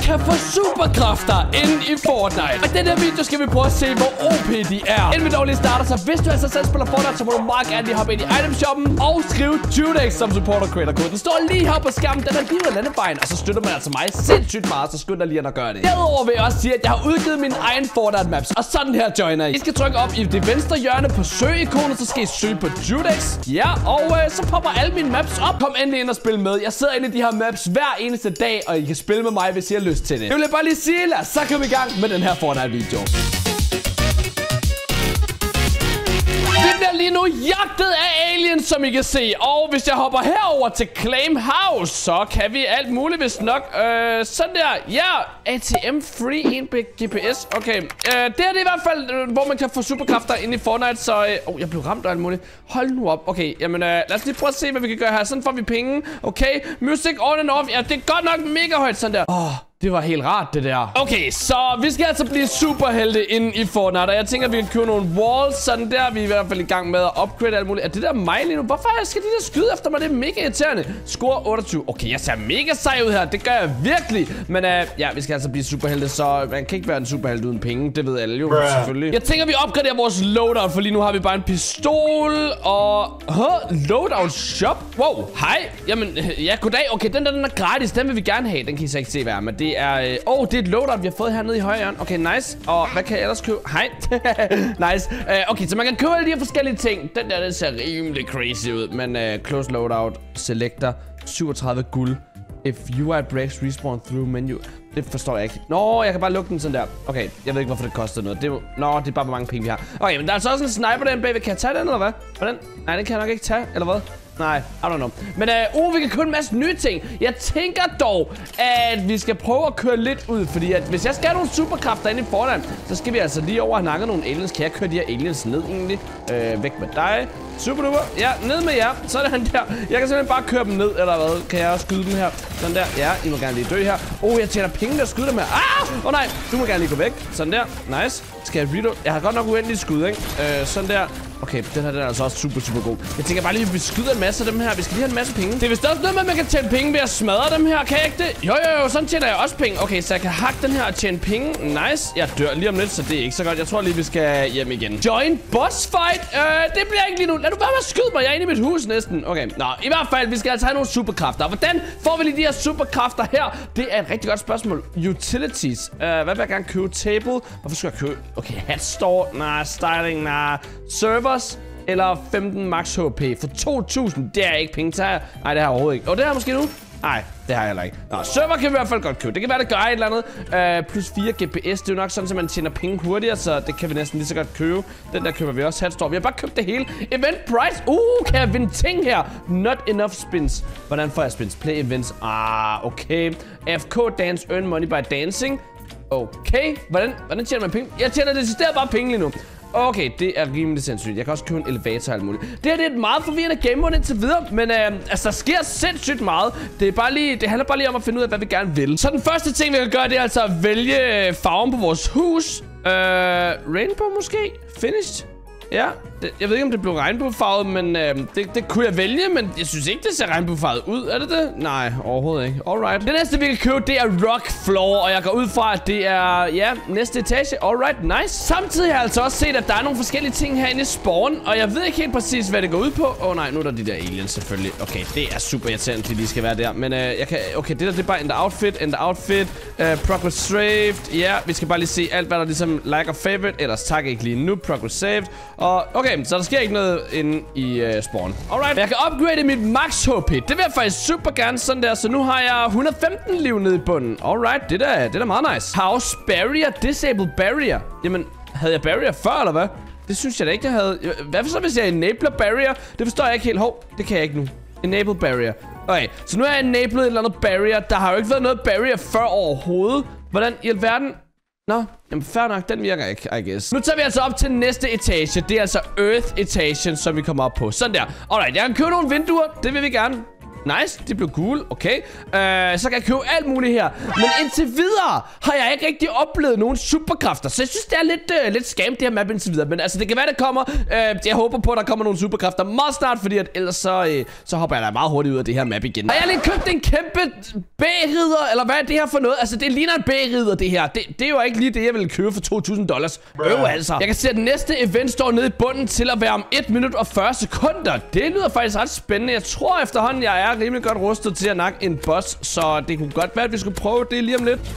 kan få superkræfter inde i Fortnite. Og i den her video skal vi prøve at se, hvor OP de er. Inden vi dog lige starter, så hvis du altså selv spiller Fortnite, så må du meget gerne lige hoppe ind i itemshoppen og skrive Judex som supporter creator code. Den står lige her på skærmen, den er lige ved landevejen, og så støtter man altså mig sindssygt meget, så skynd dig lige at gøre det. Derudover vil jeg også sige, at jeg har udgivet min egen Fortnite maps, og sådan her joiner I. I skal trykke op i det venstre hjørne på søgeikonet, så skal I søge på Judex. Ja, og så popper alle mine maps op. Kom endelig ind og spil med. Jeg sidder inde i de her maps hver eneste dag, og I kan spille med mig, hvis I har lyst til det. Det vil jeg bare lige sige, lad os så komme i gang med den her Fortnite-video. Vi bliver lige nu jagtet af aliens, som I kan se. Og hvis jeg hopper herover til Claim House, så kan vi alt muligt, hvis nok. Sådan der. Ja, ATM free 1 GPS. Okay. Det her det er i hvert fald, hvor man kan få superkræfter ind i Fortnite. Så, jeg blev ramt og alt muligt. Hold nu op. Okay, jamen lad os lige prøve at se, hvad vi kan gøre her. Sådan får vi penge. Okay, music on and off. Ja, det er godt nok mega højt, sådan der. Det var helt rart, det der. Okay, så vi skal altså blive superhelte inde i Fortnite. Og jeg tænker, at vi kan købe nogle walls. Sådan der. Vi er i hvert fald i gang med at upgrade alt muligt. Er det der mig lige nu? Hvorfor skal de der skyde efter mig? Det er mega irriterende. Score 28. Okay, jeg ser mega sej ud her. Det gør jeg virkelig. Men ja, vi skal altså blive superhelte. Så man kan ikke være en superhelt uden penge. Det ved alle jo, selvfølgelig. Jeg tænker, vi opgraderer vores loadout. For lige nu har vi bare en pistol. Og... loadout shop? Wow, hej. Jamen, ja, goddag. Okay, den er gratis. Den vil vi gerne have. Den kan I så ikke se, hvad er. Men det er... det er et loadout, vi har fået hernede i højre hjørne. Okay, nice. Og hvad kan jeg ellers købe? Hej. Nice. Okay, så man kan købe alle de her forskellige ting. Den der, den ser rimelig crazy ud. Men close loadout, selector, 37 guld. If UI breaks, respawn through menu. Det forstår jeg ikke. Nå, jeg kan bare lukke den sådan der. Okay, jeg ved ikke, hvorfor det koster noget. Det er bare, hvor mange penge vi har. Okay, men der er altså også en sniper derinde bagved. Kan jeg tage den, eller hvad? Hvordan? Nej, den kan jeg nok ikke tage, eller hvad? Nej, I don't know. Men vi kan købe en masse nye ting. Jeg tænker dog, at vi skal prøve at køre lidt ud. Fordi at hvis jeg skal have nogle superkræfter inde i Fortnite, så skal vi altså lige over og nakke nogle aliens. Kan jeg køre de her aliens ned egentlig? Væk med dig. Super duper. Ja, ned med jer. Sådan der. Jeg kan simpelthen bare køre dem ned, eller hvad? Kan jeg også skyde dem her? Sådan der. Ja, I må gerne lige dø her. Jeg tjener penge ved at skyde dem her. Nej. Du må gerne lige gå væk. Sådan der. Nice. Skal jeg reload? Jeg har godt nok uendeligt skud, ikke? Sådan der. Okay, den her den er altså også super god. Jeg tænker bare lige, at vi skyder en masse af dem her. Vi skal lige have en masse penge. Det er vist også noget med, at man kan tjene penge ved at smadre dem her. Kan jeg ikke det? Jo, sådan tjener jeg også penge. Okay, så jeg kan hakke den her og tjene penge. Nice. Jeg dør lige om lidt, så det er ikke så godt. Jeg tror lige, vi skal hjem igen. Join boss fight. Det bliver ikke lige nu. Lad du bare skyde mig. Jeg er inde i mit hus næsten. Okay, nå, i hvert fald, vi skal altså have nogle superkræfter. Hvordan får vi lige de her superkræfter her? Det er et rigtig godt spørgsmål. Utilities. Hvad vil jeg gerne købe? Table. Hvorfor skal jeg købe? Okay, hat store. Nej, styling. Nej, servers. Eller 15 max HP for 2000. Det er ikke penge til her. Nej, det har jeg overhovedet ikke. Det har jeg måske nu. Nej, det har jeg heller ikke. Nå, server kan vi i hvert fald godt købe. Det kan være, det gør et eller andet. Plus 4 GPS. Det er jo nok sådan, at man tjener penge hurtigere. Så det kan vi næsten lige så godt købe. Den der køber vi også. Hatstore. Vi har bare købt det hele. Event price. Kan jeg vinde ting her? Not enough spins. Hvordan får jeg spins? Play events. Okay. AFK dance. Earn money by dancing. Okay. Hvordan tjener man penge? Jeg tjener decideret bare penge lige nu. Okay, det er rimelig sindssygt. Jeg kan også købe en elevator og alt muligt. Det her det er et meget forvirrende gamemode indtil videre. Men der sker sindssygt meget. Det handler bare lige om at finde ud af, hvad vi gerne vil. Så den første ting, vi kan gøre, det er altså at vælge farven på vores hus. Rainbow måske? Finished? Ja, jeg ved ikke, om det blev regnbuefarvet, men det kunne jeg vælge, men jeg synes ikke, det ser regnbuefarvet ud. Er det det? Nej, overhovedet ikke. Alright. Det næste, vi kan købe, det er rock floor, og jeg går ud fra, at det er, ja, næste etage. Alright, nice. Samtidig har jeg altså også set, at der er nogle forskellige ting herinde i spawn, og jeg ved ikke helt præcis, hvad det går ud på. Nej, nu er der de der aliens selvfølgelig. Okay, det er super irriterende, at de lige skal være der, men okay, det der, det er bare in the outfit, progress saved. Ja, vi skal bare lige se alt, hvad der ligesom like og favorite, ellers tak ikke lige nu, progress saved. Og okay, så der sker ikke noget inde i spawn. Alright, jeg kan upgrade mit max HP. Det vil jeg faktisk super gerne sådan der. Så nu har jeg 115 liv nede i bunden. Alright, det er da meget nice. House barrier, disable barrier. Jamen, havde jeg barrier før, eller hvad? Det synes jeg da ikke, jeg havde. Hvad så, hvis jeg enabler barrier? Det forstår jeg ikke helt. Det kan jeg ikke nu. Enable barrier. Okay, så nu er jeg enabled et eller andet barrier. Der har jo ikke været noget barrier før overhovedet. Hvordan i alverden? Nå, jamen fair nok, den virker ikke, I guess. Nu tager vi altså op til næste etage. Det er altså Earth Etagen, som vi kommer op på. Sådan der. Alright, jeg kan købe nogle vinduer. Det vil vi gerne. Nice, de blev gule. Okay. Så kan jeg købe alt muligt her. Men indtil videre har jeg ikke rigtig oplevet nogen superkræfter. Så jeg synes, det er lidt scam, det her map indtil videre. Men altså, det kan være, det kommer. Jeg håber på, at der kommer nogle superkræfter meget snart, fordi at ellers så hopper jeg da meget hurtigt ud af det her map igen. Har jeg lige købt en kæmpe B-ridder, eller hvad er det her for noget? Altså, det ligner en B-ridder, det her. Det er jo ikke lige det, jeg ville købe for $2.000. Altså. Jeg kan se, at næste event står nede i bunden til at være om 1 minut og 40 sekunder. Det lyder faktisk ret spændende. Jeg tror efterhånden, jeg er rimelig godt rustet til at nakke en boss, så det kunne godt være, at vi skulle prøve det lige om lidt.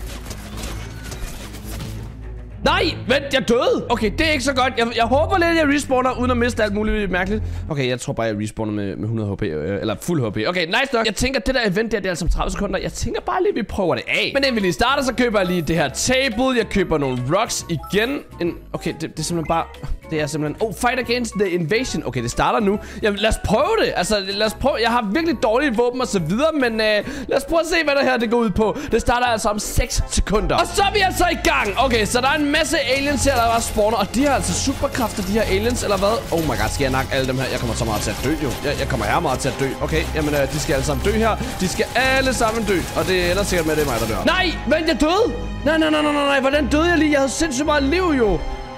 Nej, vent, jeg døde. Okay, det er ikke så godt. Jeg håber lidt, at jeg respawner uden at miste alt muligt mærkeligt. Okay, jeg tror bare, jeg respawner med 100 HP, eller fuld HP. Okay, nice nok. Jeg tænker, det der event der, det er altså om 30 sekunder. Jeg tænker bare lige, vi prøver det af. Men inden vi lige starter, så køber jeg lige det her table. Jeg køber nogle rocks igen. Okay, det er simpelthen bare... Det er simpelthen... Fight against the invasion. Okay, det starter nu. Jamen, lad os prøve det. Altså, lad os prøve. Jeg har virkelig dårlige våben og så videre, men lad os prøve at se, hvad det her det går ud på. Det starter altså om 6 sekunder. Og så er vi altså i gang. Okay, så der er en masse aliens her, der bare spawner. Og de har altså superkræfter, de her aliens, eller hvad? Oh my god, skal jeg nakke alle dem her? Jeg kommer så meget til at dø, jo. Jeg kommer her meget til at dø. Okay, jamen, de skal alle sammen dø her. De skal alle sammen dø. Og det ender sikkert med, det er mig, der dør. Nej, men jeg døde. Nej. Hvordan døde jeg lige? Jeg havde sindssygt meget liv, jo.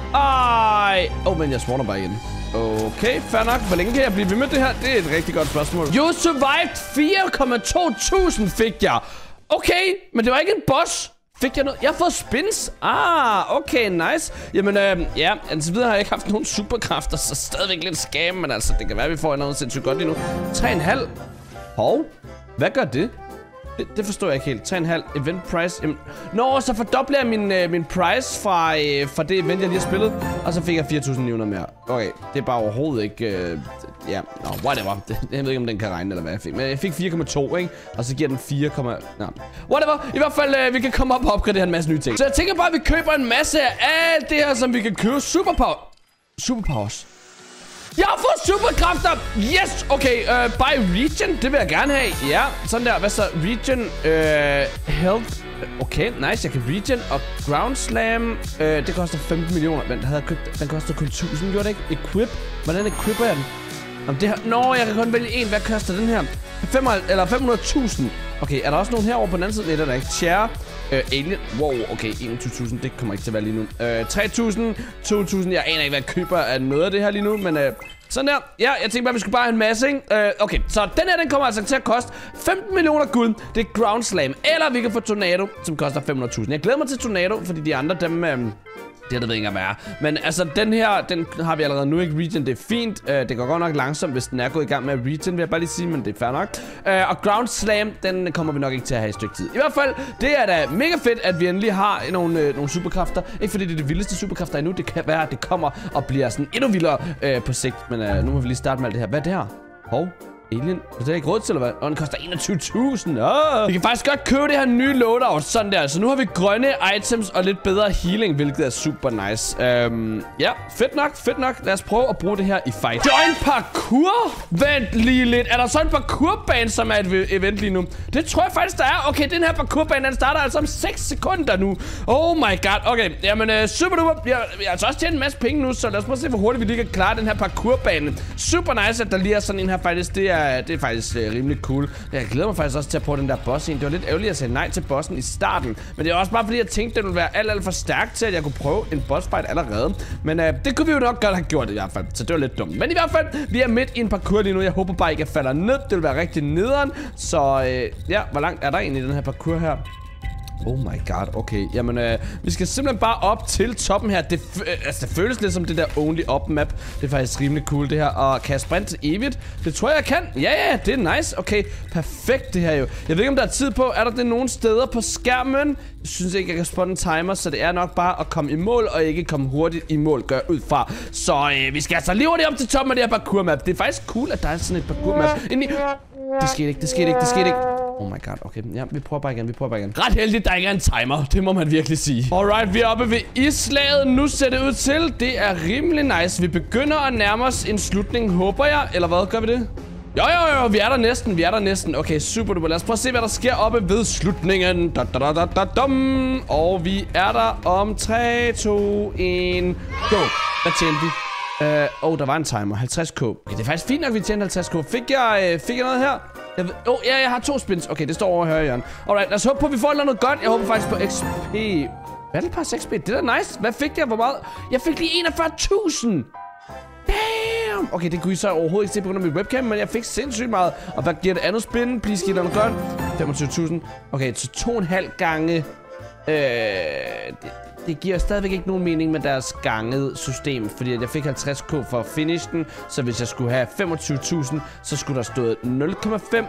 Ej. Men jeg spawner bare igen. Okay, fair nok. Hvor længe kan jeg blive ved med det her? Det er et rigtig godt spørgsmål. You survived 4,2.000 fik jeg. Okay, men det var ikke en boss. Fik jeg noget? Jeg har fået spins. Okay, nice. Jamen, ja, indtil videre har jeg ikke haft nogen superkræfter, så stadigvæk lidt scam, men altså, det kan være, vi får noget sindssygt godt lige nu. 3,5. Hov, hvad gør det? Det forstår jeg ikke helt. 3,5 event price. Jamen, så fordobler jeg min price fra det event, jeg lige har spillet. Og så fik jeg 4.900 mere. Okay, det er bare overhovedet ikke... whatever. Jeg ved ikke, om den kan regne, eller hvad jeg fik. Men jeg fik 4,2, ikke? Og så giver den 4, whatever. I hvert fald, vi kan komme op og opgradere en masse nye ting. Så jeg tænker bare, at vi køber en masse af alt det her, som vi kan købe. Superpowers. Jeg har fået superkræfter! Yes! Okay, by region, det vil jeg gerne have. Ja, sådan der. Hvad så? Region, health. Okay, nice. Jeg kan region og ground slam. Det koster 15 millioner. Men den koster kun 1000, gjorde det ikke? Equip. Hvordan equipper jeg den? Om det her... jeg kan kun vælge en. Hvad koster den her? 500.000. Okay, er der også nogen herovre på den anden side? Nej, der er ikke. Chair. Alien. Wow, okay. 21.000. Det kommer ikke til at være lige nu. 3.000. 2.000. Jeg aner ikke, hvad jeg køber af noget af det her lige nu. Men sådan der. Ja, jeg tænkte bare, vi skulle bare have en masse, ikke? Okay, så den her, den kommer altså til at koste 15 millioner guld. Det er ground slam. Eller vi kan få tornado, som koster 500.000. Jeg glæder mig til tornado, fordi de andre, dem... Det ved ikke at være. Men altså, den her, den har vi allerede nu, ikke? Regen, det er fint. Det går godt nok langsomt, hvis den er gået i gang med regen, vil jeg bare lige sige, men det er fair nok. Og ground slam, den kommer vi nok ikke til at have i et stykke tid. I hvert fald, det er da mega fedt, at vi endelig har nogle superkræfter. Ikke fordi det er det vildeste superkræfter endnu. Det kan være, at det kommer og bliver sådan endnu vildere på sigt. Men nu må vi lige starte med alt det her. Hvad er det her? Hov. Alien? Det er ikke råd til, eller hvad? Og den koster 21.000. Vi kan faktisk godt købe det her nye loadout, sådan der. Så nu har vi grønne items og lidt bedre healing, hvilket er super nice. Ja, fedt nok. Lad os prøve at bruge det her i fight. Join parkour? Vent lige lidt. Er der så en parkourbane, som er et event lige nu? Det tror jeg faktisk, der er. Okay, den her parkourbane, den starter altså om 6 sekunder nu. Oh my god. Okay, jamen super duper. Jeg har altså også tjent en masse penge nu, så lad os prøve at se, hvor hurtigt vi lige kan klare den her parkourbane. Super nice, at der lige er sådan en her faktisk. Det er faktisk rimelig cool. Jeg glæder mig faktisk også til at prøve den der boss ind. Det var lidt ærgerligt at sige nej til bossen i starten. Men det er også bare fordi, jeg tænkte, det ville være alt for stærkt til, at jeg kunne prøve en boss fight allerede. Men det kunne vi jo nok godt have gjort i hvert fald. Så det var lidt dumt. Men i hvert fald, vi er midt i en parkour lige nu. Jeg håber bare ikke, at jeg falder ned. Det vil være rigtig nederen. Så ja, hvor langt er der egentlig i den her parkour her? Oh my god, okay. Jamen, vi skal simpelthen bare op til toppen her. Det føles lidt som det der only up map. Det er faktisk rimelig cool, det her. Og kan jeg sprinte evigt? Det tror jeg kan. Ja, det er nice. Okay, perfekt det her jo. Jeg ved ikke, om der er tid på. Er der det nogle steder på skærmen? Jeg synes ikke, jeg kan spotte en timer, så det er nok bare at komme i mål, og ikke komme hurtigt i mål, gør ud fra. Så vi skal altså lige hurtigt op til toppen af det her parkour map. Det er faktisk cool, at der er sådan et parkour map. Det skete ikke. Oh my god, okay. Ja, vi prøver bare igen. Ret heldigt, der ikke er en timer. Det må man virkelig sige. Alright, vi er oppe ved islaget. Nu ser det ud til. Det er rimelig nice. Vi begynder at nærme os en slutning, håber jeg. Eller hvad, gør vi det? Jo, vi er der næsten. Okay, super duper. Lad os prøve at se, hvad der sker oppe ved slutningen. Og vi er der om 3, 2, 1. Go. Hvad tjente vi? der var en timer. 50k. Okay, det er faktisk fint nok, vi tjente 50k. Fik jeg noget her? Jeg har 2 spins. Okay, det står over højre hjørne. Alright, lad os håbe på, at vi får noget godt. Jeg håber faktisk på XP. Battle Pass XP, det er da nice. Hvad fik jeg? Hvor meget? Jeg fik lige 41.000. Damn. Okay, det kunne I så overhovedet ikke se på grund af mit webcam, men jeg fik sindssygt meget. Og hvad giver det andet spin? Please giv det noget godt. 25.000. Okay, så 2,5 gange. Det giver stadigvæk ikke nogen mening med deres ganget system, fordi jeg fik 50k for at finish den. Så hvis jeg skulle have 25.000, så skulle der stået 0,5.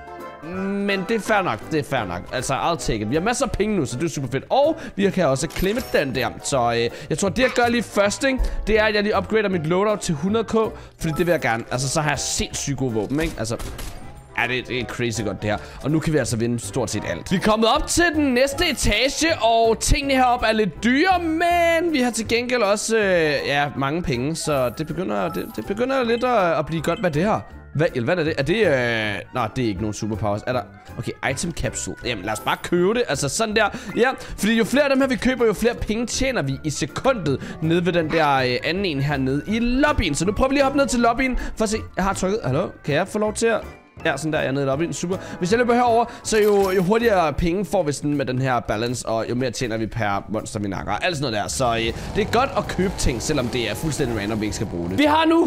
Men det er fair nok, det er fair nok. Altså, I'll take it. Vi har masser af penge nu, så det er super fedt. Og vi kan også klemme den der. Så jeg tror, det jeg gør lige først, ikke, det er, at jeg lige upgrader mit loadout til 100k. Fordi det vil jeg gerne. Altså, så har jeg sindssygt gode våben, ikke? Altså... Ja, det er crazy godt det her. Og nu kan vi altså vinde stort set alt. Vi er kommet op til den næste etage, og tingene heroppe er lidt dyre, men vi har til gengæld også mange penge. Så det begynder lidt at blive godt. Hvad er det her? Hvad er det? Er det... Nå, det er ikke nogen superpowers. Er der... Okay, item capsule. Jamen, lad os bare købe det. Altså sådan der. Ja, fordi jo flere af dem her vi køber, jo flere penge tjener vi i sekundet nede ved den der anden en her nede i lobbyen. Så nu prøver vi lige at hoppe ned til lobbyen for at se... Jeg har trykket. Hallo? Kan jeg få lov til at... Ja, sådan der, jeg er nede i lobbyen. Super. Hvis jeg løber herover, så jo hurtigere penge får vi sådan med den her balance, og jo mere tjener vi per monster, vi nakker. Alt sådan noget der. Så det er godt at købe ting, selvom det er fuldstændig random, vi ikke skal bruge det. Vi har nu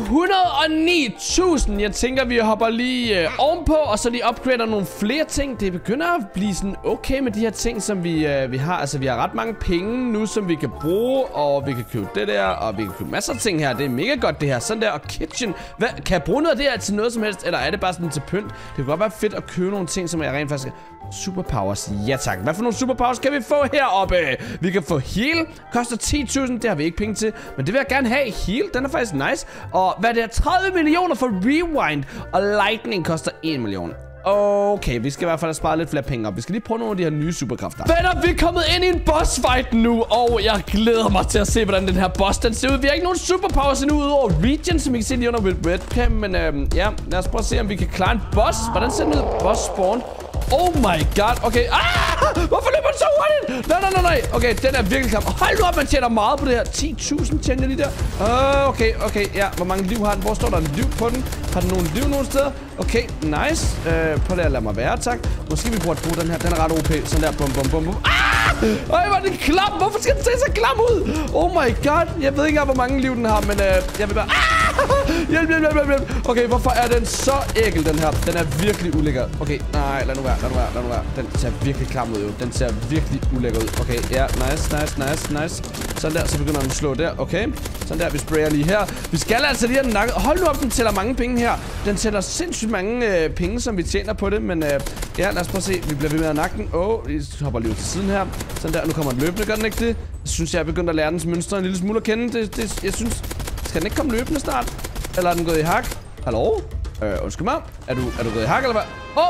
109.000. Jeg tænker, vi hopper lige ovenpå, og så lige upgrader nogle flere ting. Det begynder at blive sådan okay med de her ting, som vi har. Altså, vi har ret mange penge nu, som vi kan bruge, og vi kan købe det der, og vi kan købe masser af ting her. Det er mega godt, det her. Sådan der, og kitchen. Hvad, kan jeg bruge noget af det her til noget som helst, eller er det bare sådan til pynt? Det kunne godt være fedt at købe nogle ting, som jeg rent faktisk... Superpowers, ja tak. Hvad for nogle superpowers kan vi få heroppe? Vi kan få heal, koster 10.000, det har vi ikke penge til. Men det vil jeg gerne have. Heal, den er faktisk nice. Og hvad det er, 30 millioner for rewind. Og lightning koster 1 million. Okay, vi skal i hvert fald have sparet lidt flere penge op. Vi skal lige prøve nogle af de her nye superkræfter. Venner, vi er kommet ind i en boss fight nu, og jeg glæder mig til at se, hvordan den her boss den ser ud. Vi har ikke nogen superpowers endnu udover region, som I kan se lige under webcam. Men ja, lad os prøve at se, om vi kan klare en boss. Hvordan ser den ud? Boss spawn. Oh my god, okay. Hvorfor løber den så hurtigt? Nej. Okay, den er virkelig klam. Hold nu op, man tjener meget på det her. 10.000 tjener jeg lige der. Okay, ja. Hvor mange liv har den? Hvor står der en liv på den? Har den nogen liv nogen steder? Okay, nice. Prøv at lade mig være, tak. Måske vi burde bruge den her. Den er ret OP. Sådan der, bum. Øj, hvor er den klam. Hvorfor skal den se så klam ud? Oh my god. Jeg ved ikke, hvor mange liv den har, men jeg vil bare... Hjælp. Okay, hvorfor er den så ækel, den her? Den er virkelig ulækker. Okay, nej, lad nu være. Den ser virkelig klam ud, jo. Den ser virkelig ulækker ud. Okay, ja, nice. Sådan der, så begynder den at slå der. Okay, sådan der, vi sprayer lige her. Vi skal altså lige have den nakket. Hold nu op, den tæller mange penge her. Den tæller sindssygt mange penge, som vi tjener på det. Men ja, lad os prøve at se. Vi bliver ved med at nakke den. Vi hopper lige ud til siden her. Sådan der, nu kommer den løbende, gør den ikke det? Jeg synes, jeg er begyndt at lære dens mønstre en lille smule at kende. Jeg synes... Skal den ikke komme løbende snart? Eller er den gået i hak? Hallo? Undskyld mig. Er du gået i hak, eller hvad?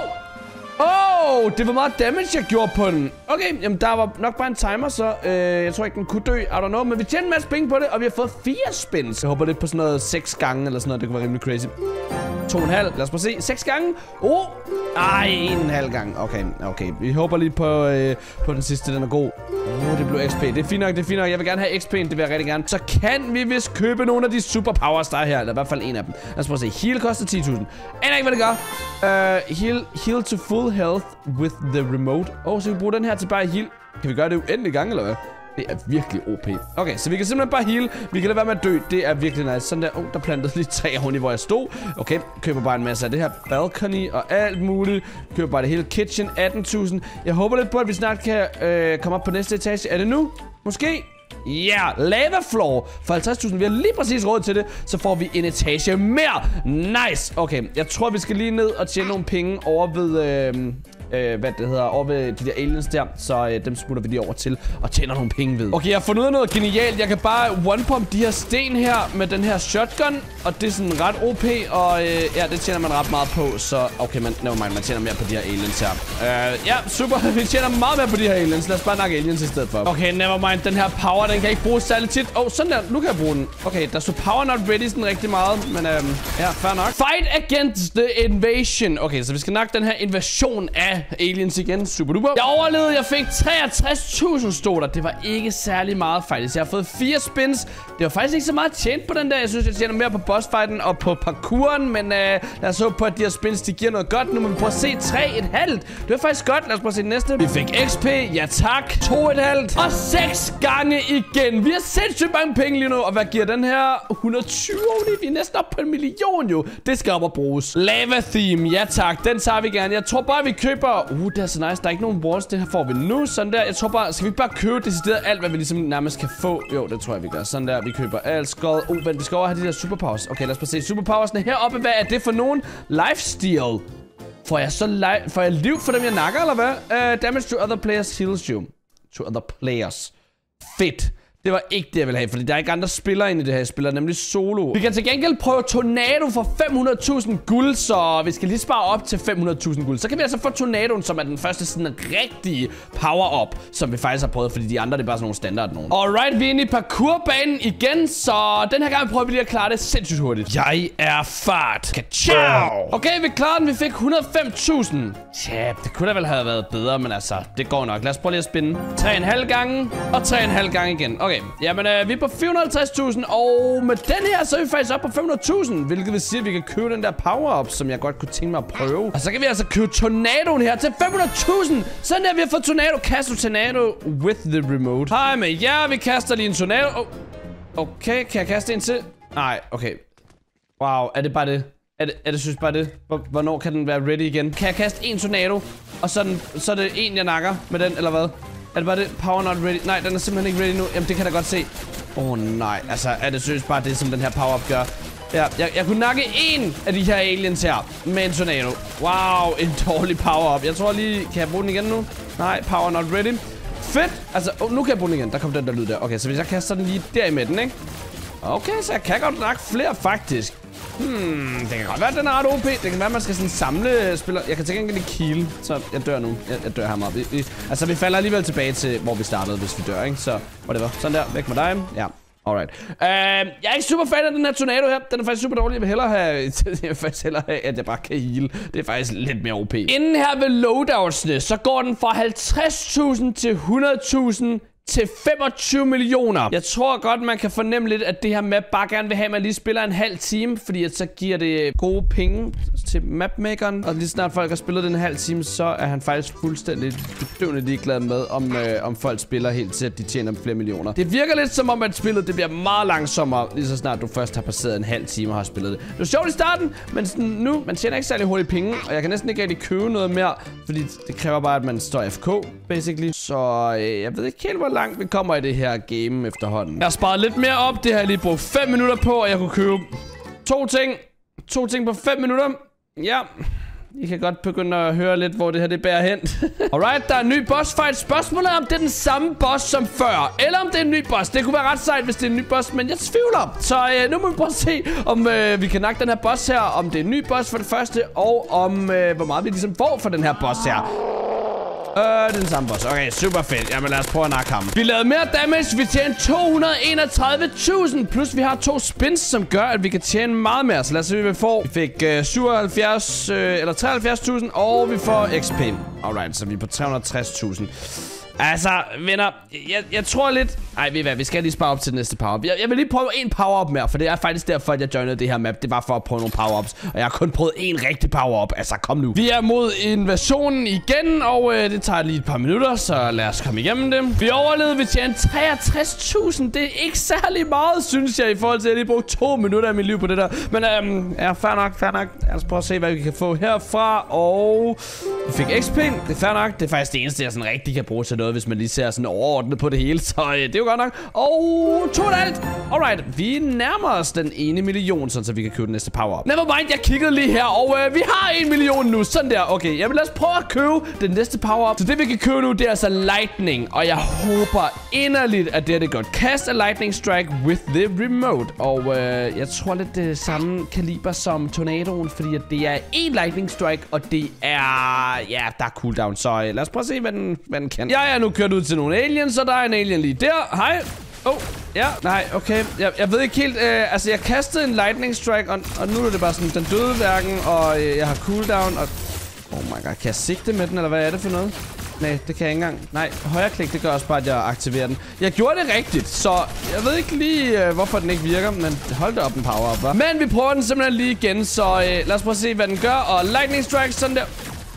Det var meget damage, jeg gjorde på den. Okay, jamen der var nok bare en timer, så jeg tror ikke, den kunne dø. I don't know, men vi tjener en masse penge på det, og vi har fået 4 spins. Jeg håber lidt på sådan noget 6 gange, eller sådan noget. Det kunne være rimelig crazy. 2,5. Lad os prøve at se. 6 gange. 1,5 gang. Okay. Vi håber lige på den sidste. Den er god. Det blev XP. Det er fint nok. Jeg vil gerne have XP'en. Det vil jeg rigtig gerne. Så kan vi vist købe nogle af de superpowers, der er her. Eller i hvert fald en af dem. Lad os prøve at se. Heal koster 10.000. Aner ikke, hvad det gør. Heal to full health with the remote. Så vi bruger den her til bare at heal. Kan vi gøre det uendelig gange, eller hvad? Det er virkelig OP. Okay, så vi kan simpelthen bare heal. Vi kan lade være med at dø. Det er virkelig nice. Sådan der. Der plantede lige 3 oven i, hvor jeg stod. Okay, køber bare en masse af det her. Balcony og alt muligt. Køber bare det hele. Kitchen, 18.000. Jeg håber lidt på, at vi snart kan komme op på næste etage. Er det nu? Måske? Ja, lava floor for 50.000. Vi har lige præcis råd til det. Så får vi en etage mere. Nice. Okay, jeg tror, vi skal lige ned og tjene nogle penge over ved... hvad det hedder, over ved de der aliens der. Så dem smutter vi lige over til og tjener nogle penge ved. Okay, jeg har fundet ud af noget genialt. Jeg kan bare one-pump de her sten her med den her shotgun. Og det er sådan ret OP. Og ja, det tjener man ret meget på. Så okay, man tjener mere på de her aliens her. Ja, super. Vi tjener meget mere på de her aliens. Lad os bare nakke aliens i stedet for. Okay, nevermind. Den her power, den kan ikke bruges særlig tit. Sådan der. Nu kan jeg bruge den. Okay, der står power not ready sådan rigtig meget. Men ja, fair nok. Fight against the invasion. Okay, så vi skal nakke den her invasion af ja, aliens igen. Super duper. Jeg overlevede. Jeg fik 63.000 stod der. Det var ikke særlig meget faktisk. Jeg har fået 4 spins. Det var faktisk ikke så meget tjent på den der. Jeg synes, jeg tjener mere på bossfighten og på parkouren. Men lad os håbe på, at de her spins, de giver noget godt. Nu må vi prøve at se 3,5. Det var faktisk godt. Lad os prøve at se det næste. Vi fik XP. Ja tak. 2,5. Og 6 gange igen. Vi har sindssygt mange penge lige nu. Og hvad giver den her? 120 oveni. Vi er næsten op på 1 million jo. Det skal op og bruges. Lava theme. Ja tak. Den tager vi gerne. Jeg tror bare, vi køber... det er så nice. Der er ikke nogen walls. Det her får vi nu. Sådan der. Jeg tror bare... Skal vi bare købe decideret alt, hvad vi ligesom nærmest kan få? Jo, det tror jeg, vi gør. Sådan der. Vi køber alt skod. Vent. Vi skal over have de der superpowers. Okay, lad os bare se. Superpowersne heroppe. Hvad er det for nogen? Lifesteal. Får jeg liv for dem, jeg nakker, eller hvad? Damage to other players heals you. To other players. Fedt. Det var ikke det, jeg ville have, fordi der er ikke andre spillere inde i det her. Jeg spiller nemlig solo. Vi kan til gengæld prøve Tornado for 500.000 guld, så vi skal lige spare op til 500.000 guld. Så kan vi altså få Tornadoen, som er den første sådan rigtige power-up, som vi faktisk har prøvet, fordi de andre, det er bare sådan nogle standard nogen. Alright, vi er inde i parkourbanen igen, så den her gang prøver vi lige at klare det sindssygt hurtigt. Jeg er fart. Ka-chow! Okay, vi klarede den. Vi fik 105.000. Tja, det kunne da vel have været bedre, men altså, det går nok. Lad os prøve lige at spinde. 3,5 gange, og 3,5 gange igen. Okay, jamen vi er på 450.000, og med den her, så er vi faktisk op på 500.000, hvilket vil sige, at vi kan købe den der power-up, som jeg godt kunne tænke mig at prøve. Og så kan vi altså købe Tornadoen her til 500.000. Sådan der, vi har fået Tornado. Kaster Tornado with the remote. Hej med jer, vi kaster lige en Tornado. Okay, kan jeg kaste en til? Nej, okay. Wow, er det bare det? Er det synes bare det? Hvornår kan den være ready igen? Kan jeg kaste en Tornado, og så er det en, jeg nakker med den, eller hvad? Er det bare det? Power not ready? Nej, den er simpelthen ikke ready nu. Jamen, det kan jeg da godt se. Nej, altså, er det seriøst bare det, som den her power-up gør? Ja, jeg kunne nakke en af de her aliens her med en Tornado. Wow, en dårlig power-up. Jeg tror lige, kan jeg bruge den igen nu? Nej, power not ready. Fedt! Altså, nu kan jeg bruge den igen. Der kom den der lyd der. Okay, så hvis jeg kaster den lige der i midten, ikke? Okay, så jeg kan godt nakke flere, faktisk. Det kan godt være, at den er ret OP. Det kan være, at man skal sådan samle spillere. Jeg kan til gengæld ikke heal, så jeg dør nu. Jeg dør ham op. Altså, vi falder alligevel tilbage til, hvor vi startede, hvis vi dør, ikke? Så, whatever. Sådan der. Væk med dig. Ja. Alright. Jeg er ikke super fan af den her Tornado her. Den er faktisk super dårlig. Jeg vil hellere have, at jeg bare kan heal. Det er faktisk lidt mere OP. Inden her ved loadoutsene, så går den fra 50.000 til 100.000 til 25 millioner. Jeg tror godt, man kan fornemme lidt, at det her map bare gerne vil have, at man lige spiller en halv time, fordi at så giver det gode penge til mapmakeren. Og lige snart folk har spillet den halv time, så er han faktisk fuldstændig bedøvende ligeglad med, om folk spiller helt til, at de tjener flere millioner. Det virker lidt som om, at spillet det bliver meget langsommere, lige så snart du først har passeret en halv time og har spillet det. Det var sjovt i starten, men sådan nu, man tjener ikke særlig hurtigt penge, og jeg kan næsten ikke rigtig købe noget mere, fordi det kræver bare, at man står FK, basically. Så jeg ved ikke helt, hvor langt vi kommer i det her game efterhånden. Jeg har sparet lidt mere op. Det har jeg lige brugt 5 minutter på, og jeg kunne købe to ting på 5 minutter. Ja, I kan godt begynde at høre lidt, hvor det her det bærer hen. Alright, der er en ny boss fight. Spørgsmålet er, om det er den samme boss som før, eller om det er en ny boss. Det kunne være ret sejt, hvis det er en ny boss, men jeg tvivler. Så nu må vi prøve at se, om vi kan nakke den her boss her. Om det er en ny boss for det første, og om hvor meget vi ligesom får for den her boss her. Det er den samme boss. Okay, super fedt. Jamen lad os prøve at nakke ham. Vi lavede mere damage. Vi tjener 231.000. Plus vi har 2 spins, som gør, at vi kan tjene meget mere. Så lad os se, hvad vi får. Vi fik 77 eller 73.000, og vi får XP. Alright, så vi er på 360.000. Altså, venner, jeg tror lidt... Ej, ved I hvad, vi skal lige spare op til den næste power-up. Jeg vil lige prøve en power-up mere, for det er faktisk derfor, at jeg joinede det her map. Det var for at prøve nogle power-ups, og jeg har kun prøvet en rigtig power-up. Altså, kom nu. Vi er mod invasionen igen, og det tager lige et par minutter, så lad os komme igennem det. Vi overlevede, vi tjente 63.000. Det er ikke særlig meget, synes jeg, i forhold til, at jeg lige brugte 2 minutter af mit liv på det der. Men ja, fair nok. Lad os prøve at se, hvad vi kan få herfra, og... Vi fik XP. Det er fair nok. Det er faktisk det eneste, jeg sådan rigtig kan bruge til noget, hvis man lige ser sådan overordnet på det hele. Så det er jo godt nok. Og 2,5. Alright, vi nærmer os den 1 million, sådan så vi kan købe den næste power-up. Nevermind, jeg kiggede lige her, og vi har 1 million nu. Sådan der, okay. Jamen lad os prøve at købe den næste power-up. Så det vi kan købe nu, det er altså lightning. Og jeg håber inderligt, at det godt. Cast a lightning strike with the remote. Og jeg tror lidt det samme kaliber som Tornadoen, fordi at det er en lightning strike, og det er... Ja, der er cooldown. Så lad os prøve at se, hvad den kan. Jeg er nu kørt ud til nogle aliens, så der er en alien lige der. Hej. Ja, nej, okay. Jeg ved ikke helt, altså jeg kastede en lightning strike, og nu er det bare sådan, den døde hverken, og jeg har cooldown, og Oh my god, kan jeg sigte med den, eller hvad er det for noget? Nej, det kan jeg ikke engang. Nej, højre klik, det gør også bare, at jeg aktiverer den. Jeg gjorde det rigtigt, så jeg ved ikke lige, hvorfor den ikke virker, men hold da op en power-up, hva'? Men vi prøver den simpelthen lige igen, så lad os prøve at se, hvad den gør. Og lightning strike, sådan der.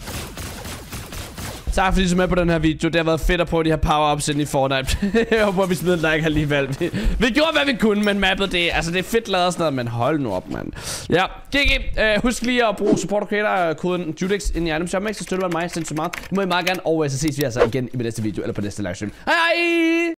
Tak fordi I så med på den her video. Det har været fedt at prøve de her power-ups ind i Fortnite. Jeg håber, vi smider en like alligevel. Vi gjorde, hvad vi kunne, men mappet det. Altså, det er fedt lavet og sådan noget, men hold nu op, mand. Ja, GG. Husk lige at bruge support creator-koden Judex ind i item shop. Så støtter man mig sindssygt meget. Det må I meget gerne. Og så ses vi altså igen i min næste video, eller på næste livestream. Hej hej!